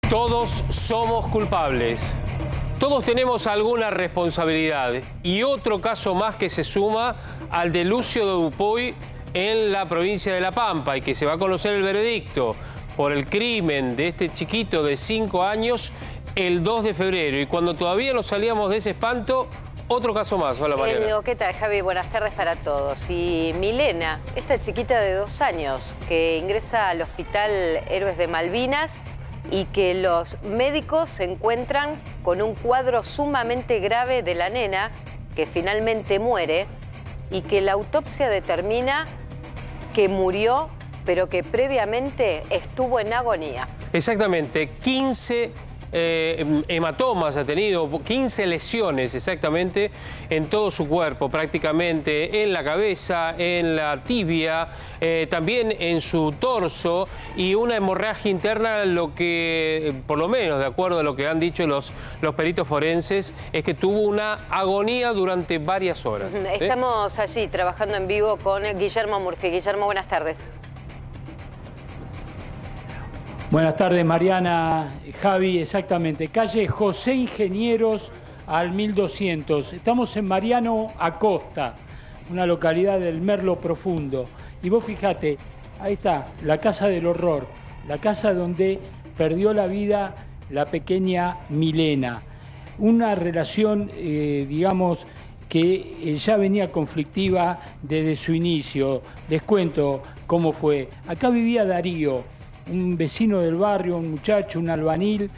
Todos somos culpables. Todos tenemos alguna responsabilidad. Y otro caso más que se suma al de Lucio Dupuy en la provincia de La Pampa, y que se va a conocer el veredicto por el crimen de este chiquito de 5 años el 2 de febrero. Y cuando todavía no salíamos de ese espanto, otro caso más. Hola, Mariana. ¿Qué tal, Javi? Buenas tardes para todos. Y Milena, esta chiquita de 2 años que ingresa al Hospital Héroes de Malvinas y que los médicos se encuentran con un cuadro sumamente grave de la nena, que finalmente muere, y que la autopsia determina que murió, pero que previamente estuvo en agonía. Exactamente, 15 hematomas ha tenido, 15 lesiones exactamente en todo su cuerpo, prácticamente en la cabeza, en la tibia, también en su torso, y una hemorragia interna. Lo que, por lo menos de acuerdo a lo que han dicho los peritos forenses, es que tuvo una agonía durante varias horas. Estamos allí trabajando en vivo con Guillermo Murphy. Guillermo, buenas tardes. Buenas tardes, Mariana, Javi, exactamente. Calle José Ingenieros al 1200. Estamos en Mariano Acosta, una localidad del Merlo Profundo. Y vos fíjate, ahí está, la casa del horror, la casa donde perdió la vida la pequeña Milena. Una relación, digamos, que ya venía conflictiva desde su inicio. Les cuento cómo fue. Acá vivía Darío, un vecino del barrio, un muchacho, un albanil,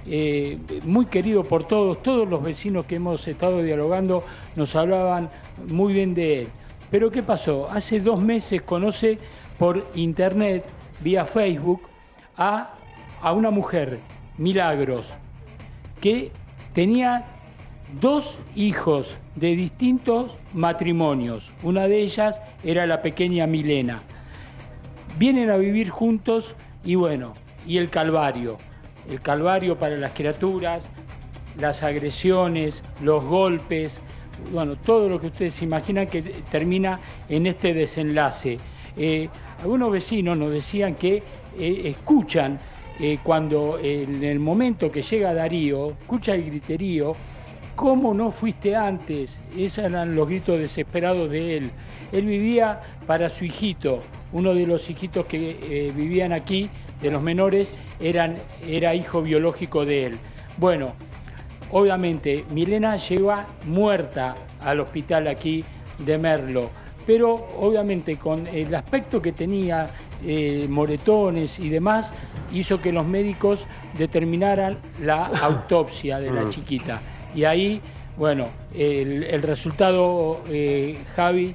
muy querido por todos los vecinos que hemos estado dialogando nos hablaban muy bien de él. Pero ¿qué pasó? Hace 2 meses conoce por internet, vía Facebook, a una mujer, Milagros, que tenía 2 hijos de distintos matrimonios. Una de ellas era la pequeña Milena. Vienen a vivir juntos. Y bueno, y el calvario para las criaturas, las agresiones, los golpes, bueno, todo lo que ustedes se imaginan que termina en este desenlace. Algunos vecinos nos decían que escuchan cuando en el momento que llega Darío, escucha el griterío: ¿cómo no fuiste antes? Esos eran los gritos desesperados de él. Él vivía para su hijito. Uno de los hijitos que vivían aquí, de los menores, era hijo biológico de él. Bueno, obviamente Milena llega muerta al hospital aquí de Merlo, pero obviamente con el aspecto que tenía, moretones y demás, hizo que los médicos determinaran la autopsia de la chiquita. Y ahí, bueno, el resultado, Javi,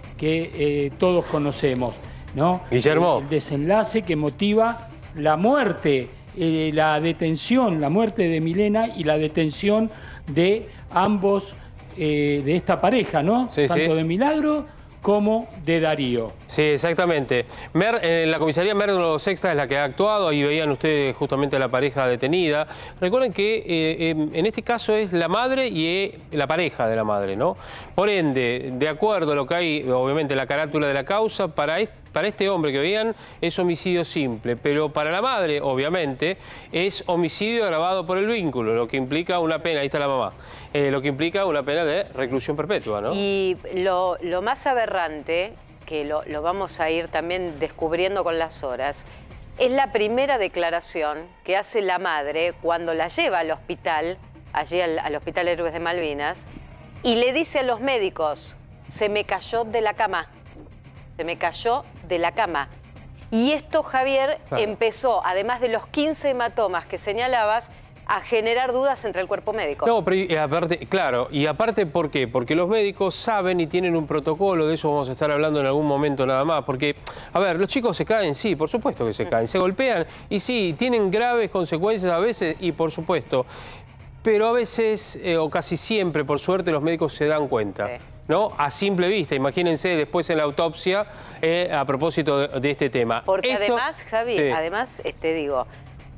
que todos conocemos, ¿no? Guillermo. El desenlace que motiva la muerte, la detención, la muerte de Milena y la detención de ambos, de esta pareja, ¿no? Sí, tanto sí. De Milagro como de Darío. Sí, exactamente. La comisaría Merlo Sexta es la que ha actuado. Ahí veían ustedes justamente a la pareja detenida. Recuerden que en este caso es la madre y la pareja de la madre, ¿no? Por ende, de acuerdo a lo que hay, obviamente, la carátula de la causa, para este hombre que veían es homicidio simple, pero para la madre, obviamente, es homicidio agravado por el vínculo, lo que implica una pena, ahí está la mamá, lo que implica una pena de reclusión perpetua, ¿no? Y lo más aberrante, que lo vamos a ir también descubriendo con las horas, es la primera declaración que hace la madre cuando la lleva al hospital, allí al Hospital Héroes de Malvinas, y le dice a los médicos: se me cayó de la cama. Se me cayó de la cama. Y esto, Javier, empezó, además de los 15 hematomas que señalabas, a generar dudas entre el cuerpo médico. No, pero aparte, claro, y aparte, ¿por qué? Porque los médicos saben y tienen un protocolo, de eso vamos a estar hablando en algún momento nada más, porque, a ver, los chicos se caen, sí, por supuesto que se caen, se golpean, y sí, tienen graves consecuencias a veces, y por supuesto, pero a veces, o casi siempre, por suerte, los médicos se dan cuenta. Sí. ¿No? A simple vista, imagínense después en la autopsia, a propósito de este tema. Porque además, Javi, sí. Además, te digo,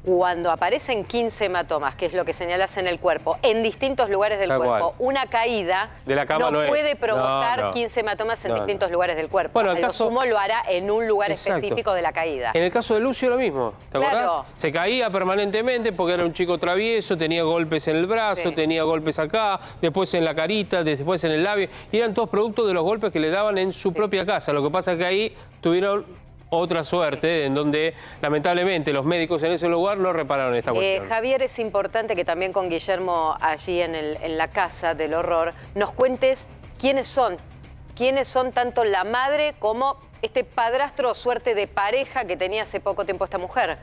cuando aparecen 15 hematomas, que es lo que señalas en el cuerpo, en distintos lugares del cuerpo, una caída de la cama no puede provocar 15 hematomas en distintos lugares del cuerpo. Bueno, a lo sumo lo hará en un lugar específico de la caída. En el caso de Lucio lo mismo, ¿te acordás? Se caía permanentemente porque era un chico travieso, tenía golpes en el brazo, tenía golpes acá, después en la carita, después en el labio, y eran todos productos de los golpes que le daban en su propia casa. Lo que pasa es que ahí tuvieron otra suerte, en donde lamentablemente los médicos en ese lugar no repararon esta cuestión. Javier, es importante que también con Guillermo allí en la casa del horror nos cuentes quiénes son tanto la madre como este padrastro o suerte de pareja que tenía hace poco tiempo esta mujer.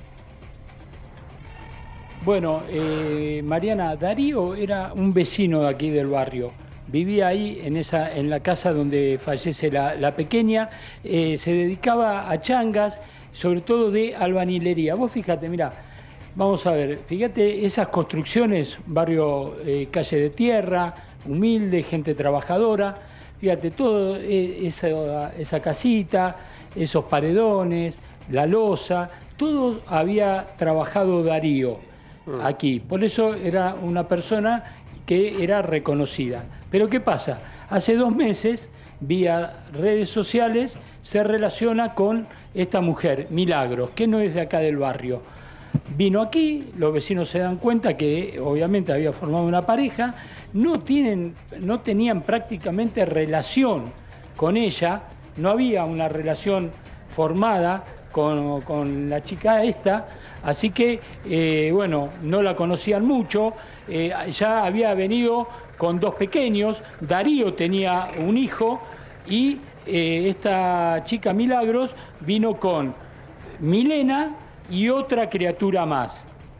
Bueno, Mariana, Darío era un vecino de aquí del barrio. Vivía ahí en la casa donde fallece la pequeña, se dedicaba a changas, sobre todo de albañilería. Vos fíjate, mira, vamos a ver, fíjate esas construcciones, barrio calle de tierra, humilde, gente trabajadora, fíjate todo esa casita, esos paredones, la losa, todo había trabajado Darío aquí, por eso era una persona que era reconocida. Pero ¿qué pasa? Hace 2 meses, vía redes sociales, se relaciona con esta mujer, Milagros, que no es de acá del barrio. Vino aquí, los vecinos se dan cuenta que obviamente había formado una pareja, no tenían prácticamente relación con ella, no había una relación formada con la chica esta, así que, bueno, no la conocían mucho, ya había venido con 2 pequeños, Darío tenía un hijo y esta chica Milagros vino con Milena y otra criatura más.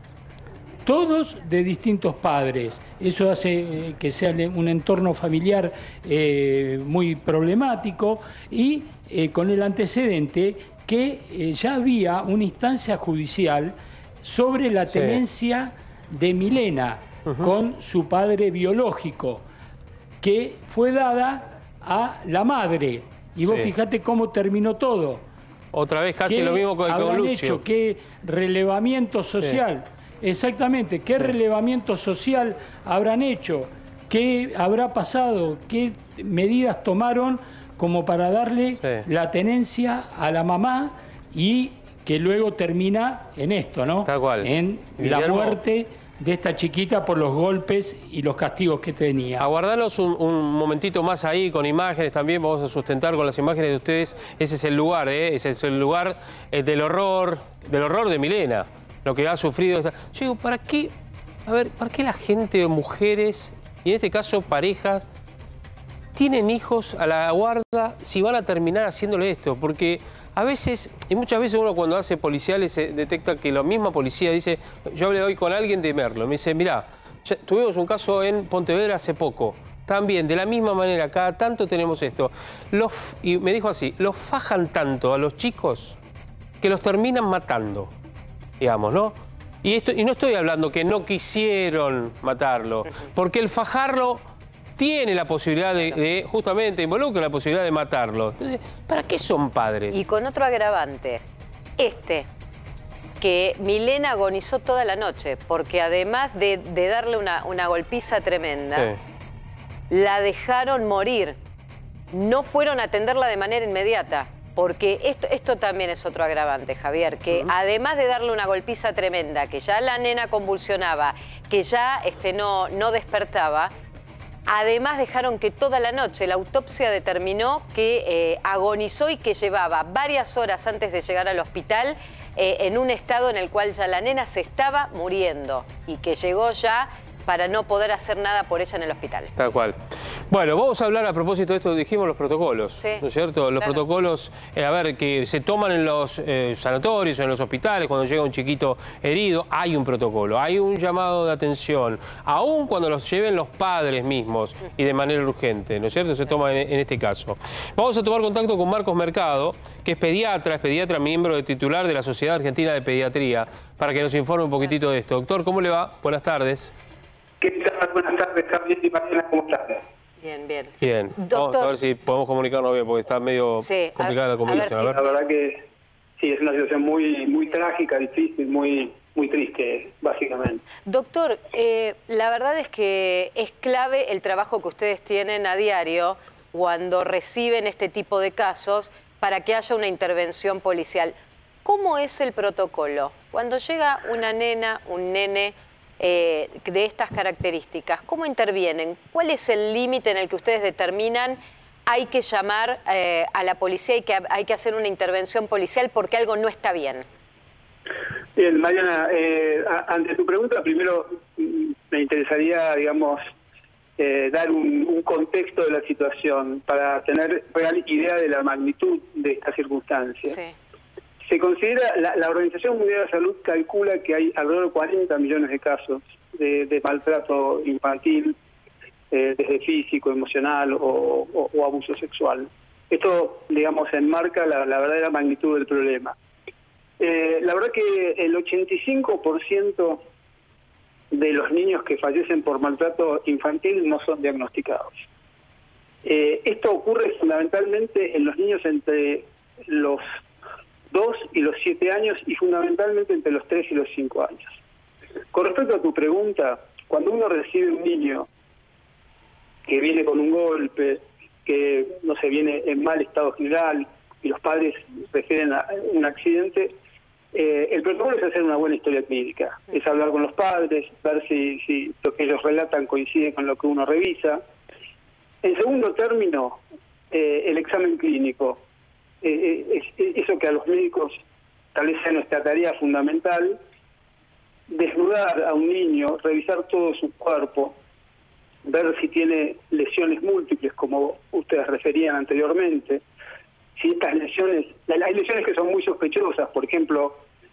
Todos de distintos padres. Eso hace que sea un entorno familiar muy problemático y con el antecedente que ya había una instancia judicial sobre la tenencia de Milena con su padre biológico, que fue dada a la madre. Y vos fíjate cómo terminó todo. Otra vez casi lo mismo con Lucio. ¿Qué relevamiento social? Exactamente, ¿qué relevamiento social habrán hecho? ¿Qué habrá pasado? ¿Qué medidas tomaron como para darle la tenencia a la mamá y que luego termina en esto, ¿no? Tal cual. En la muerte de esta chiquita por los golpes y los castigos que tenía. Aguardanos un momentito más ahí con imágenes también, vamos a sustentar con las imágenes de ustedes. Ese es el lugar, ese es el lugar del horror de Milena, lo que ha sufrido. Yo digo, ¿para qué? A ver, ¿para qué la gente, mujeres, y en este caso parejas, tienen hijos a la guarda si van a terminar haciéndole esto? Porque a veces, y muchas veces uno cuando hace policiales detecta que la misma policía dice, yo hablé hoy con alguien de Merlo, me dice, mirá, tuvimos un caso en Pontevedra hace poco, también de la misma manera, cada tanto tenemos esto, y me dijo así, los fajan tanto a los chicos que los terminan matando, digamos, ¿no? Y no estoy hablando que no quisieron matarlo, porque el fajarlo tiene la posibilidad justamente involucra la posibilidad de matarlo. Entonces, ¿para qué son padres? Y con otro agravante, que Milena agonizó toda la noche, porque además de darle una golpiza tremenda, la dejaron morir. No fueron a atenderla de manera inmediata, porque esto también es otro agravante, Javier, que además de darle una golpiza tremenda, que ya la nena convulsionaba, que ya no despertaba, además dejaron que toda la noche la autopsia determinó que agonizó y que llevaba varias horas antes de llegar al hospital en un estado en el cual ya la nena se estaba muriendo y que llegó ya para no poder hacer nada por ella en el hospital. Tal cual. Bueno, vamos a hablar a propósito de esto, dijimos los protocolos, ¿no es cierto? Los protocolos, a ver, que se toman en los sanatorios, en los hospitales, cuando llega un chiquito herido, hay un protocolo, hay un llamado de atención, aún cuando los lleven los padres mismos y de manera urgente, ¿no es cierto? Se toma en este caso. Vamos a tomar contacto con Marcos Mercado, que es pediatra, miembro titular de la Sociedad Argentina de Pediatría, para que nos informe un poquitito de esto. Doctor, ¿cómo le va? Buenas tardes. ¿Qué tal? Buenas tardes, Javier y Mariana, ¿cómo están? Bien, bien. Bien. Doctor, vamos a ver si podemos comunicarnos bien, porque está medio complicada la comunicación. La verdad que sí, es una situación muy trágica, difícil, muy muy triste, básicamente. Doctor, la verdad es que es clave el trabajo que ustedes tienen a diario cuando reciben este tipo de casos para que haya una intervención policial. ¿Cómo es el protocolo? Cuando llega una nena, un nene de estas características, ¿cómo intervienen? ¿Cuál es el límite en el que ustedes determinan hay que llamar a la policía y que hay que hacer una intervención policial porque algo no está bien? Bien, Mariana, ante tu pregunta, primero me interesaría, digamos, dar un contexto de la situación para tener real idea de la magnitud de esta circunstancia. Sí. Se considera, la Organización Mundial de la Salud calcula que hay alrededor de 40 millones de casos de maltrato infantil, desde físico, emocional o abuso sexual. Esto, digamos, enmarca la verdadera magnitud del problema. La verdad que el 85% de los niños que fallecen por maltrato infantil no son diagnosticados. Esto ocurre fundamentalmente en los niños entre los 2 y los 7 años y fundamentalmente entre los 3 y los 5 años. Con respecto a tu pregunta, cuando uno recibe un niño que viene con un golpe, que no se viene en mal estado general y los padres refieren a un accidente, el protocolo es hacer una buena historia clínica, es hablar con los padres, ver si lo que ellos relatan coincide con lo que uno revisa. En segundo término, el examen clínico, eso que a los médicos tal vez sea nuestra tarea fundamental, desnudar a un niño, revisar todo su cuerpo, ver si tiene lesiones múltiples, como ustedes referían anteriormente, si estas lesiones, hay lesiones que son muy sospechosas, por ejemplo,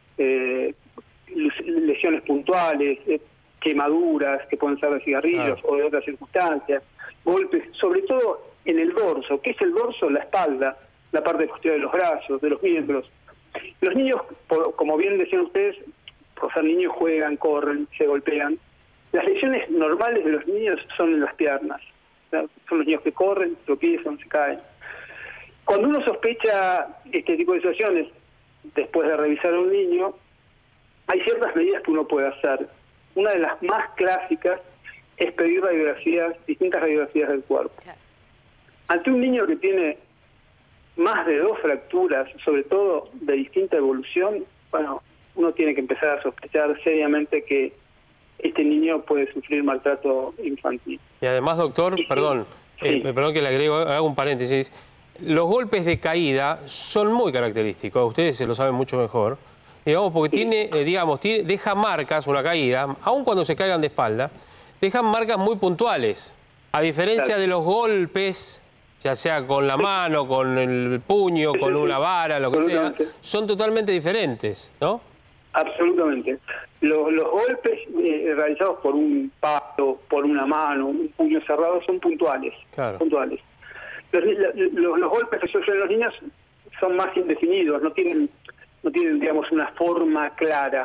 lesiones puntuales, quemaduras que pueden ser de cigarrillos o de otras circunstancias, golpes, sobre todo en el dorso. ¿Qué es el dorso? La espalda, la parte posterior de los brazos, de los miembros. Los niños, como bien decían ustedes, por ser niños juegan, corren, se golpean. Las lesiones normales de los niños son en las piernas. ¿No? Son los niños que corren, tropiezan, se caen. Cuando uno sospecha este tipo de situaciones, después de revisar a un niño, hay ciertas medidas que uno puede hacer. Una de las más clásicas es pedir radiografías, distintas radiografías del cuerpo. Ante un niño que tiene más de 2 fracturas, sobre todo de distinta evolución, bueno, uno tiene que empezar a sospechar seriamente que este niño puede sufrir maltrato infantil. Y además, doctor, perdón que le agrego, hago un paréntesis, los golpes de caída son muy característicos, ustedes se lo saben mucho mejor, digamos, porque deja marcas, una caída, aun cuando se caigan de espalda, dejan marcas muy puntuales, a diferencia de los golpes, ya sea con la mano, con el puño, con una vara, lo que sea, son totalmente diferentes, ¿no? Absolutamente. Los golpes realizados por un palo, por una mano, un puño cerrado, son puntuales. Claro. Puntuales. Los golpes que sufren los niños son más indefinidos, no tienen digamos, una forma clara.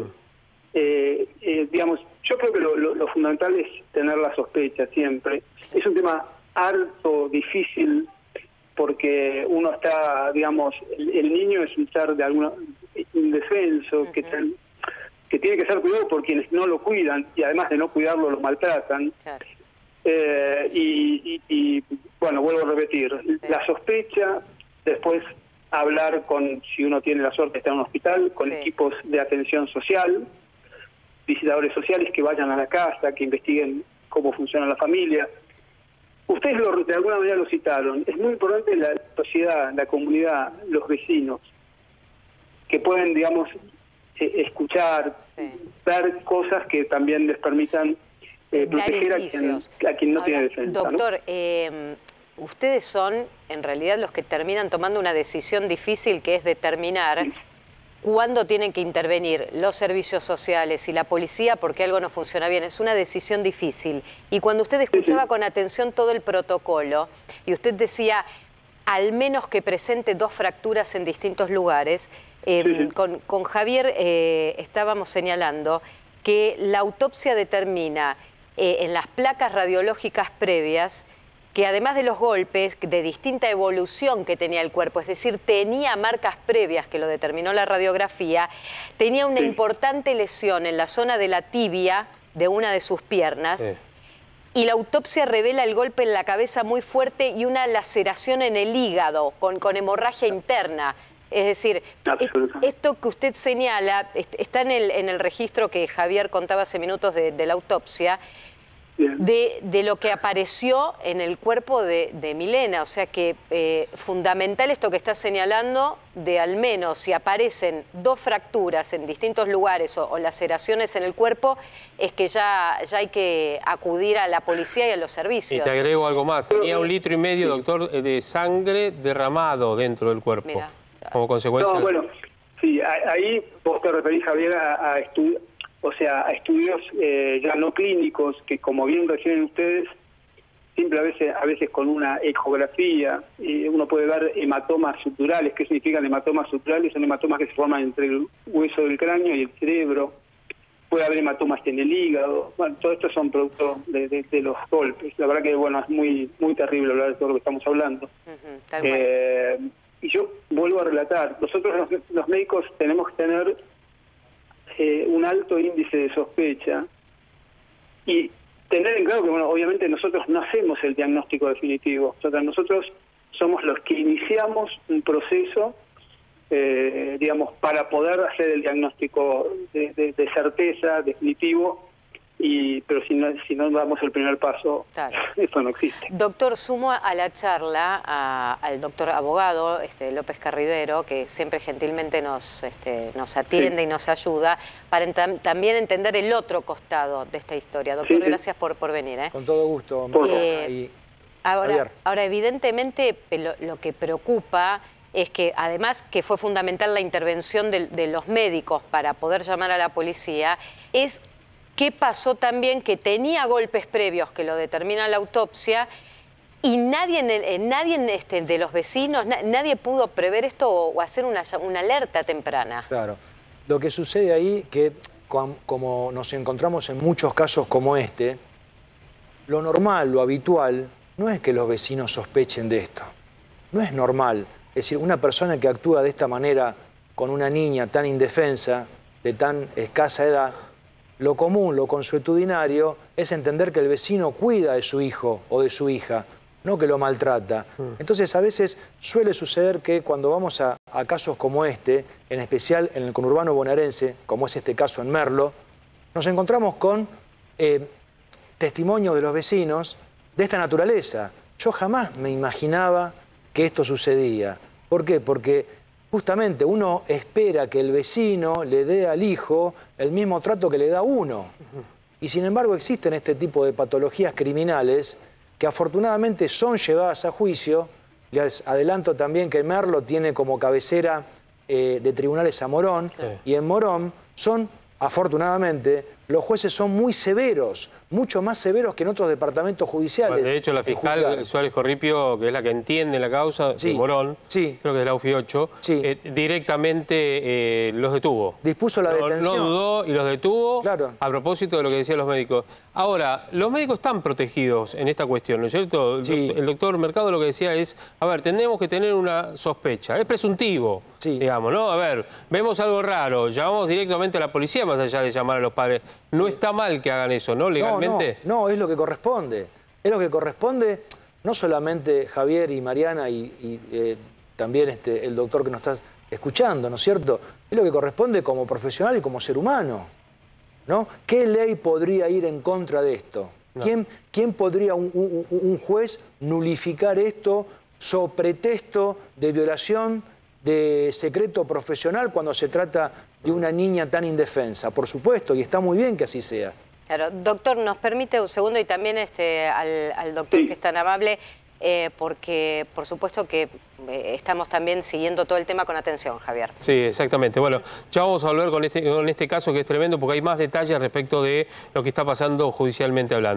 Digamos, yo creo que lo fundamental es tener la sospecha siempre. Es un tema harto, difícil, porque uno está, digamos, el niño es un ser de alguna indefenso, que tiene que ser cuidado por quienes no lo cuidan, y además de no cuidarlo, lo maltratan. Claro. Y bueno, vuelvo a repetir, la sospecha, después hablar con, si uno tiene la suerte de estar en un hospital, con equipos de atención social, visitadores sociales que vayan a la casa, que investiguen cómo funciona la familia. Ustedes de alguna manera lo citaron. Es muy importante la sociedad, la comunidad, los vecinos, que pueden, digamos, escuchar, ver cosas que también les permitan proteger a quien no tiene defensa. Doctor, ¿no? Ustedes son en realidad los que terminan tomando una decisión difícil, que es determinar cuándo tienen que intervenir los servicios sociales y la policía porque algo no funciona bien. Es una decisión difícil. Y cuando usted escuchaba con atención todo el protocolo y usted decía al menos que presente 2 fracturas en distintos lugares, con Javier estábamos señalando que la autopsia determina en las placas radiológicas previas que además de los golpes, de distinta evolución que tenía el cuerpo, es decir, tenía marcas previas que lo determinó la radiografía, tenía una importante lesión en la zona de la tibia de una de sus piernas, y la autopsia revela el golpe en la cabeza muy fuerte y una laceración en el hígado, con hemorragia interna. Es decir, esto que usted señala está en el registro que Javier contaba hace minutos de la autopsia, de lo que apareció en el cuerpo de Milena. O sea que fundamental esto que está señalando, de al menos si aparecen 2 fracturas en distintos lugares o laceraciones en el cuerpo, es que ya hay que acudir a la policía y a los servicios. Y te agrego algo más, tenía 1,5 litros, doctor, de sangre derramado dentro del cuerpo. Mirá. Como consecuencia. No, bueno, sí, ahí vos te referís, Javier, a estudios ya no clínicos, que como bien refieren ustedes, siempre a veces con una ecografía uno puede ver hematomas subdurales. ¿Qué significan hematomas subdurales? Son hematomas que se forman entre el hueso del cráneo y el cerebro. Puede haber hematomas en el hígado. Bueno, todo esto son productos de los golpes. La verdad que, bueno, es muy terrible hablar de todo lo que estamos hablando. Y yo vuelvo a relatar, nosotros los médicos tenemos que tener un alto índice de sospecha y tener en claro que, bueno, obviamente nosotros no hacemos el diagnóstico definitivo. O sea, nosotros somos los que iniciamos un proceso, digamos, para poder hacer el diagnóstico de certeza, definitivo, pero si no damos el primer paso, claro, eso no existe. Doctor, sumo a la charla al doctor abogado López Carribero, que siempre gentilmente nos atiende y nos ayuda, para también entender el otro costado de esta historia. Doctor, gracias por venir. Con todo gusto. Ahora, evidentemente, lo que preocupa es que, además que fue fundamental la intervención de los médicos para poder llamar a la policía, es qué pasó también, que tenía golpes previos que lo determina la autopsia y nadie de los vecinos, nadie pudo prever esto o hacer una alerta temprana. Claro. Lo que sucede ahí, que como nos encontramos en muchos casos como este, lo normal, lo habitual, no es que los vecinos sospechen de esto. No es normal. Es decir, una persona que actúa de esta manera con una niña tan indefensa, de tan escasa edad, lo común, lo consuetudinario, es entender que el vecino cuida de su hijo o de su hija, no que lo maltrata. Entonces, a veces suele suceder que cuando vamos a casos como este, en especial en el conurbano bonaerense, como es este caso en Merlo, nos encontramos con testimonios de los vecinos de esta naturaleza. Yo jamás me imaginaba que esto sucedía. ¿Por qué? Porque justamente uno espera que el vecino le dé al hijo el mismo trato que le da uno. Y sin embargo existen este tipo de patologías criminales que afortunadamente son llevadas a juicio. Les adelanto también que Merlo tiene como cabecera de tribunales a Morón, y en Morón afortunadamente, los jueces son muy severos, mucho más severos que en otros departamentos judiciales. Bueno, de hecho, la fiscal Suárez Corripio, que es la que entiende la causa de Morón, creo que es la UFI 8, directamente los detuvo. Dispuso la detención. No dudó y los detuvo, a propósito de lo que decían los médicos. Ahora, los médicos están protegidos en esta cuestión, ¿no es cierto? El doctor Mercado lo que decía es, a ver, tenemos que tener una sospecha, es presuntivo, digamos, ¿no? A ver, vemos algo raro, llamamos directamente a la policía más allá de llamar a los padres. No está mal que hagan eso, ¿no? Legalmente. No, es lo que corresponde. Es lo que corresponde, no solamente Javier y Mariana y también el doctor que nos está escuchando, ¿no es cierto? Es lo que corresponde como profesional y como ser humano, ¿no? ¿Qué ley podría ir en contra de esto? No. ¿Quién podría, un juez, nulificar esto so pretexto de violación de secreto profesional cuando se trata de una niña tan indefensa? Por supuesto, y está muy bien que así sea. Claro, doctor, nos permite un segundo y también al doctor que es tan amable, porque por supuesto que estamos también siguiendo todo el tema con atención, Javier. Sí, exactamente. Bueno, ya vamos a volver con este caso que es tremendo porque hay más detalles respecto de lo que está pasando judicialmente hablando.